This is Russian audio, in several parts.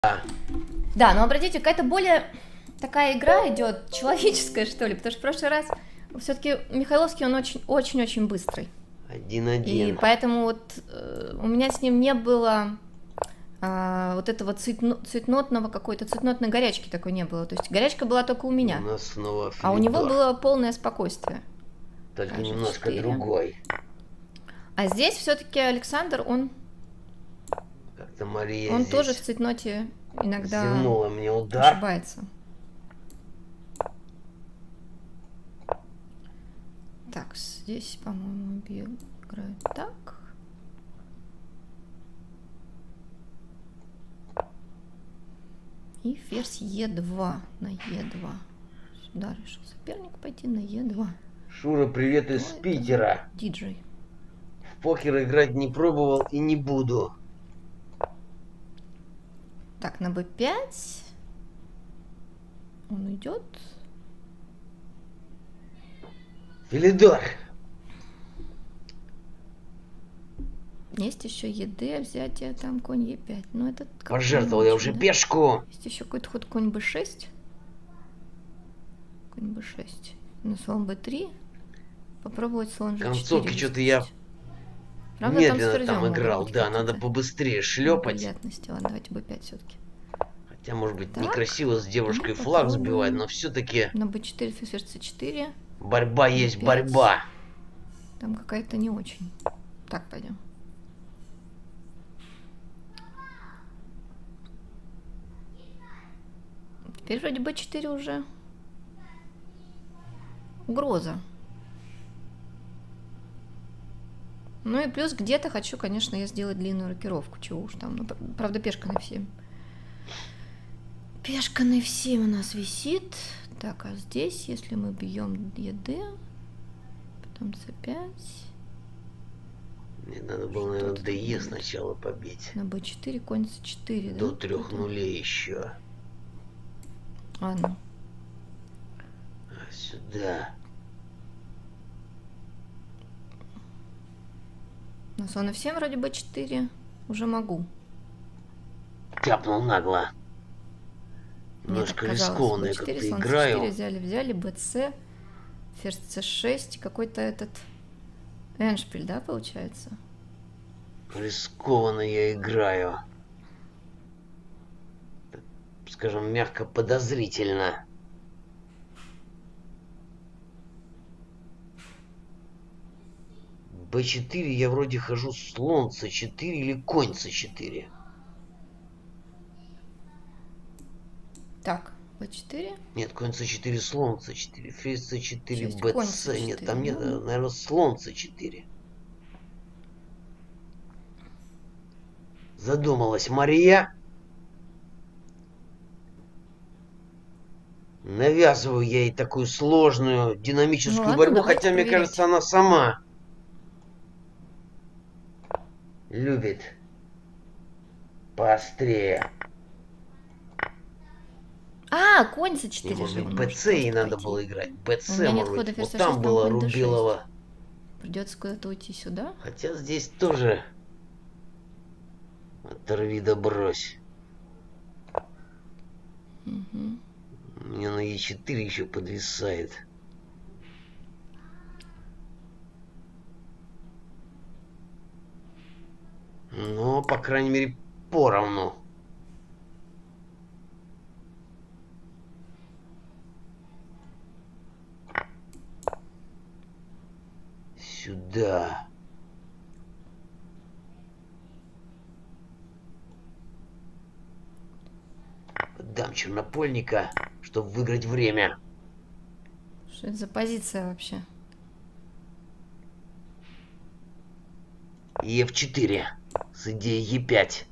Да, но обратите, какая-то более такая игра идет, человеческая, что ли, потому что в прошлый раз все-таки Михайловский, он очень-очень быстрый. 1-1. И поэтому вот у меня с ним не было вот этого цветнотного какой-то, цветнотной горячки такой не было. То есть горячка была только у меня. У нас снова А у него Филидор. было полное спокойствие. Только Даже немножко 4. другой. А здесь все-таки Александр, он Как-то Мария он здесь тоже в цветноте иногда зевнула мне удар. ошибается. Так, здесь, по-моему, играют так. И ферзь Е2 на Е2. Сюда решил соперник пойти на Е2. Шура, привет из Питера. Диджей. В покер играть не пробовал и не буду. Так, на b5. Он идет. Филидор. Есть еще ЕД, взятие, там конь Е5. Но это Пожертвовал я уже пешку. Есть еще какой-то ход конь b6. Конь b6. На слон b3. Попробовать слон g4. Концовки что-то я правда, медленно там играл. Да, надо побыстрее шлепать. Неприятности. Ладно, давайте b5 все-таки. Хотя, может быть, так, некрасиво с девушкой флаг сбивать, но все-таки на b4, ферзь c4. борьба есть борьба. Там какая-то не очень. Так, пойдем. Теперь вроде b4 уже угроза. Ну и плюс где-то хочу, конечно, я сделать длинную рокировку. Чего уж там. Ну, правда, пешка на f7. Пешка на f7 у нас висит. Так, а здесь, если мы бьем ЕД, потом c5. Мне надо было, наверное, ДЕ сначала побить. На b4, конь c4, до 3 нулей еще. Ладно. А сюда. На слон f7 вроде b4 уже могу. Тяпнул нагло. Немножко рискованно я как-то играю. Взяли bc, ферзь c6, какой-то этот эндшпиль, да, получается? Рискованно я играю. Скажем, мягко подозрительно. b4 я вроде хожу слон c4 или конь c4. Так, b4. Нет, конь c4, слон c4, ферзь c4, бц. c4. Нет, там нет, наверное, слон c4. Задумалась Мария. Навязываю я ей такую сложную динамическую борьбу, хотя, мне кажется, она сама любит поострее. А, конь c4. Может быть, БЦ ей надо было играть. БЦ, может быть, вот там было Рубилова. Придется куда-то уйти сюда. Хотя здесь тоже оторви да брось. Угу. Мне на Е4 еще подвисает. Но, по крайней мере, поровну. Сюда. Дам чернопольника, чтобы выиграть время. Что это за позиция вообще? Е4 с идеей Е5.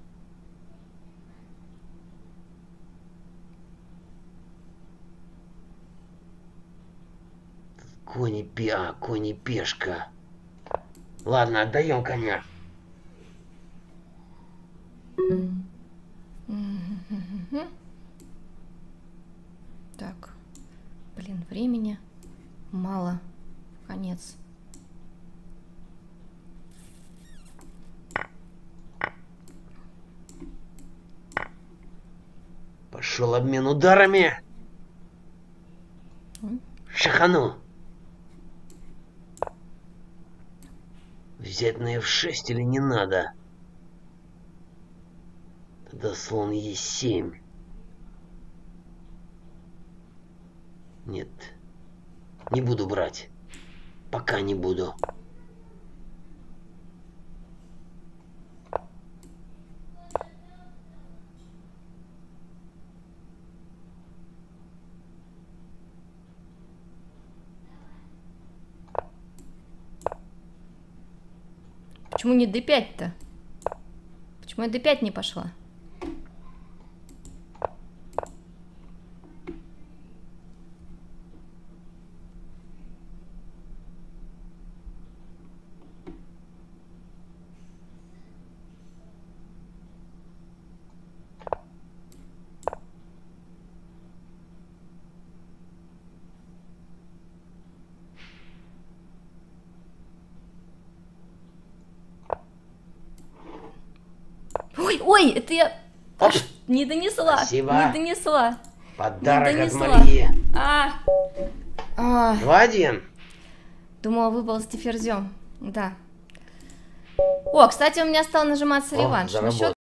Конь и пешка. Ладно, отдаем коня. Так, блин, времени мало. Конец. Пошел обмен ударами. Шахану. Взять на F6 или не надо? Тогда слон Е7. Нет. Не буду брать. Пока не буду. Почему не d5-то? Почему я d5 не пошла? Ой, это я не донесла. Спасибо. Не донесла. Подарок не донесла. от Марии. 2-1. Думала, выползти ферзем. Да. О, кстати, у меня стал нажиматься реванш. Заработал.